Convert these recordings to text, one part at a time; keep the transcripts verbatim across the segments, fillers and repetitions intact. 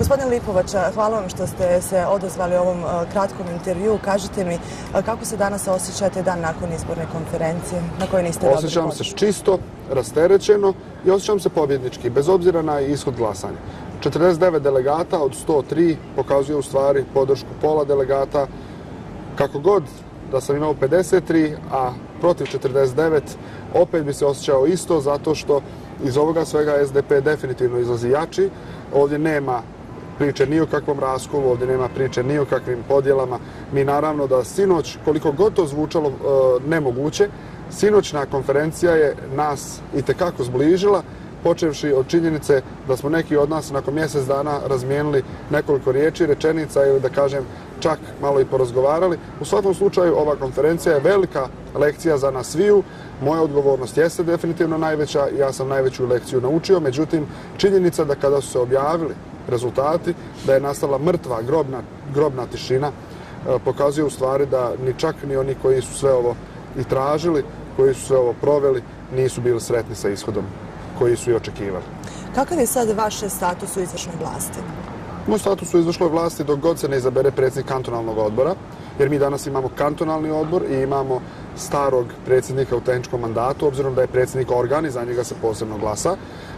Gospodine Lipovac, hvala vam što ste se odazvali ovom kratkom intervju. Kažite mi, kako se danas osjećate dan nakon izborne konferencije na kojoj niste dobili podršku? Osjećam se čisto, rasterećeno i osjećam se pobjednički, bez obzira na ishod glasanja. četrdeset devet delegata od sto tri pokazuje u stvari podršku pola delegata. Kako god da sam imao pedeset tri, a protiv četrdeset devet, opet bi se osjećao isto, zato što iz ovoga svega S D P definitivno izlazi jači. Ovdje nema priče ni o kakvom raskolu, ovdje nema priče ni o kakvim podjelama. Mi naravno da sinoć, koliko god to zvučalo e, nemoguće, sinoćna konferencija je nas itekako zbližila, počevši od činjenice da smo neki od nas nakon mjesec dana razmijenili nekoliko riječi, rečenica ili da kažem čak malo i porazgovarali. U svakom slučaju ova konferencija je velika lekcija za nas sviju. Moja odgovornost jeste definitivno najveća, ja sam najveću lekciju naučio, međutim činjenica da kada su se objavili rezultati, da je nastala mrtva, grobna, grobna tišina, pokazuje u stvari da ni čak ni oni koji su sve ovo i tražili, koji su sve ovo proveli, nisu bili sretni sa ishodom koji su i očekivali. Kakav je sad vaš status u izvršnoj vlasti? Moj status u izvršnoj vlasti dok god se ne izabere predsjednik kantonalnog odbora, jer mi danas imamo kantonalni odbor i imamo starog predsjednika u tehničkom mandatu, obzirom da je predsjednik organ i za njega se posebno glasa,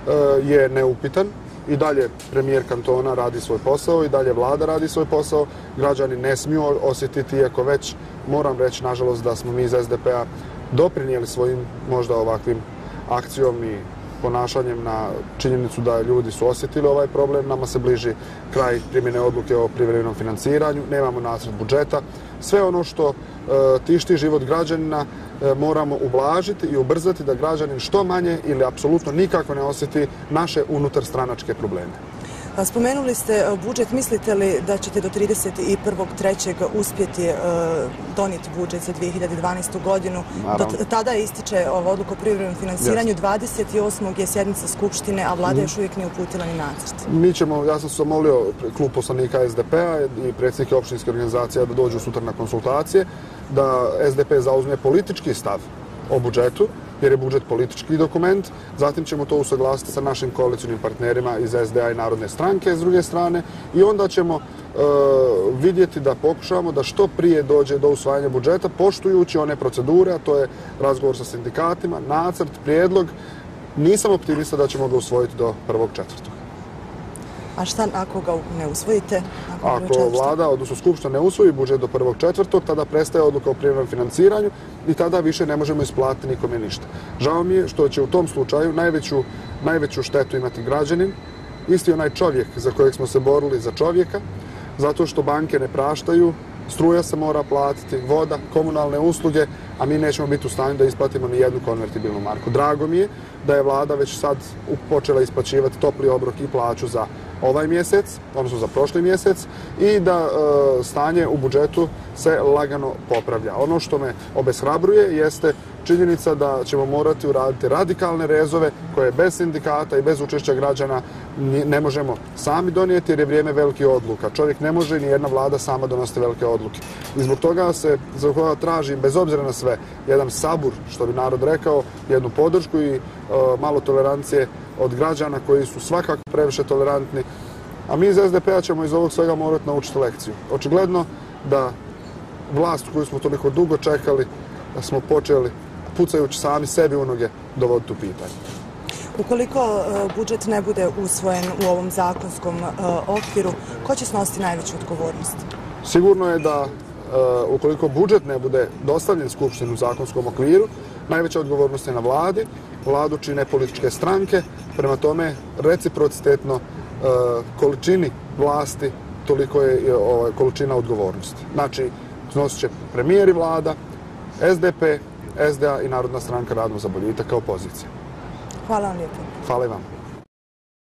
je neupitan. I dalje premijer kantona radi svoj posao, i dalje vlada radi svoj posao. Građani ne smiju osjetiti, iako već moram reći, nažalost, da smo mi iz S D P-a doprinijeli svojim možda ovakvim akcijom i ponašanjem na činjenicu da ljudi su osjetili ovaj problem. Nama se bliži kraj primjene odluke o privremenom financiranju, nemamo nacrt budžeta. Sve ono što e, tišti život građanina e, moramo ublažiti i ubrzati da građanin što manje ili apsolutno nikako ne osjeti naše unutarstranačke probleme. Spomenuli ste budžet, mislite li da ćete do trideset prvog trećeg uspjeti uh, donijeti budžet za dvije hiljade dvanaestu godinu? Do tada ističe ova odluka o privremenom financiranju, yes. dvadeset osmog je sjednica Skupštine, a vlada mm. još uvijek nije uputila ni nacrt. Mi ćemo, ja sam se zamolio klub poslanika S D P-a i predsjednike opštinske organizacije da dođu sutra na konsultacije, da S D P zauzme politički stav o budžetu, jer je budžet politički dokument. Zatim ćemo to usaglasiti sa našim koalicijnim partnerima iz S D A i Narodne stranke s druge strane i onda ćemo e, vidjeti da pokušamo da što prije dođe do usvajanja budžeta, poštujući one procedure, a to je razgovor sa sindikatima, nacrt, prijedlog. Nisam optimista da ćemo ga usvojiti do prvog četvrtog. A šta ako ga ne usvojite? Ako vlada, odnosno Skupština, ne usvoji budžet do prvog četvrtog, tada prestaje odluka o privremenom financiranju i tada više ne možemo isplatiti nikome ništa. Žao mi je što će u tom slučaju najveću, najveću štetu imati građanin, isti onaj čovjek za kojeg smo se borili za čovjeka, zato što banke ne praštaju, struja se mora platiti, voda, komunalne usluge, a mi nećemo biti u stanju da isplatimo ni jednu konvertibilnu marku. Drago mi je da je vlada već sad počela isplaćivati topli obrok i plaću za ovaj mjesec, odnosno za prošli mjesec, i da e, stanje u budžetu se lagano popravlja. Ono što me obeshrabruje jeste činjenica da ćemo morati uraditi radikalne rezove koje bez sindikata i bez učešća građana ne možemo sami donijeti, jer je vrijeme velikih odluka. Čovjek ne može ni jedna vlada sama donositi velike odluke. I zbog toga se zbog toga traži, bez obzira na sve, jedan sabur, što bi narod rekao, jednu podršku i e, malo tolerancije od građana koji su svakako previše tolerantni. A mi iz S D P-a ćemo iz ovog svega morati naučiti lekciju. Očigledno da vlast koju smo toliko dugo čekali, da smo počeli pucajući sami sebi u noge dovoditi u pitanje. Ukoliko uh, budžet ne bude usvojen u ovom zakonskom uh, okviru, ko će snositi najveću odgovornost? Sigurno je da uh, ukoliko budžet ne bude dostavljen Skupštini u zakonskom okviru, najveća odgovornost je na vladi. Vladu čine političke stranke, prema tome reciprocitetno uh, količini vlasti toliko je uh, količina odgovornosti. Znači, snosit će premijer i vlada, S D P, S D A i Narodna stranka Radno za boljitak kao opozicija. Hvala vam lijepo. Hvala i vam.